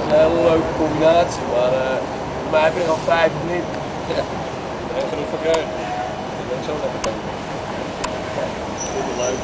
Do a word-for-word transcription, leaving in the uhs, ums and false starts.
een hele leuke combinatie, maar uh, voor mij heb je al vijf minuten. Ja, nee, genoeg voor gekregen. Ik ben zo lekker bij. Super leuk.